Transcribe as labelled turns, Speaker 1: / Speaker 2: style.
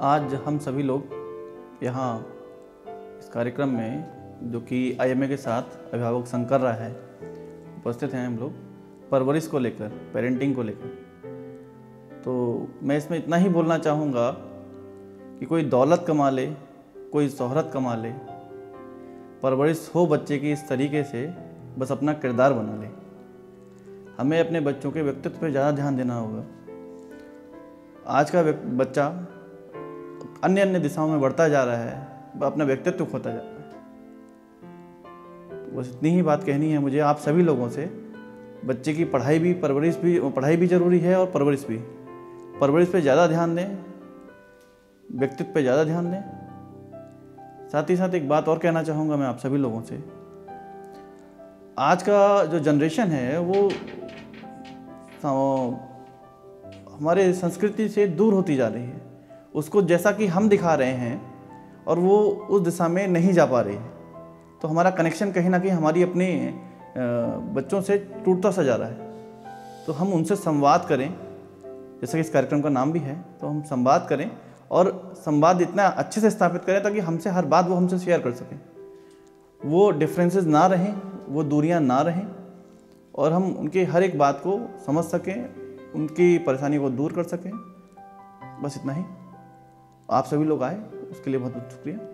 Speaker 1: आज हम सभी लोग यहाँ इस कार्यक्रम में जो कि IMA के साथ अभिभावक संघ कर रहा है उपस्थित हैं हम लोग परवरिश को लेकर, पेरेंटिंग को लेकर। तो मैं इसमें इतना ही बोलना चाहूँगा कि कोई दौलत कमा ले, कोई शोहरत कमा ले, परवरिश हो बच्चे की इस तरीके से बस अपना किरदार बना ले। हमें अपने बच्चों के व्यक्तित्व पर ज़्यादा ध्यान देना होगा। आज का बच्चा अन्य अन्य दिशाओं में बढ़ता जा रहा है, वह अपना व्यक्तित्व खोता जा रहा है। बस इतनी ही बात कहनी है मुझे आप सभी लोगों से। बच्चे की पढ़ाई भी ज़रूरी है और परवरिश भी। परवरिश पे ज़्यादा ध्यान दें, व्यक्तित्व पे ज़्यादा ध्यान दें। साथ ही साथ एक बात और कहना चाहूँगा मैं आप सभी लोगों से। आज का जो जनरेशन है वो हमारे संस्कृति से दूर होती जा रही है। उसको जैसा कि हम दिखा रहे हैं और वो उस दिशा में नहीं जा पा रही है, तो हमारा कनेक्शन कहीं ना कहीं हमारी अपने बच्चों से टूटता सा जा रहा है। तो हम उनसे संवाद करें, जैसा कि इस कार्यक्रम का नाम भी है, तो हम संवाद करें और संवाद इतना अच्छे से स्थापित करें ताकि हमसे हर बात वो हमसे शेयर कर सकें। वो डिफरेंसेस ना रहें, वो दूरियां ना रहें और हम उनकी हर एक बात को समझ सकें, उनकी परेशानी को दूर कर सकें। बस इतना ही। आप सभी लोग आए, उसके लिए बहुत बहुत शुक्रिया।